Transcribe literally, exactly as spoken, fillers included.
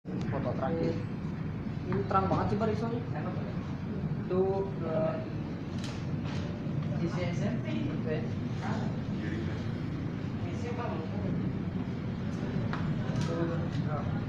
Foto terakhir. Ini terang banget sih barisannya. Itu uh, sisi S M P. Tuh,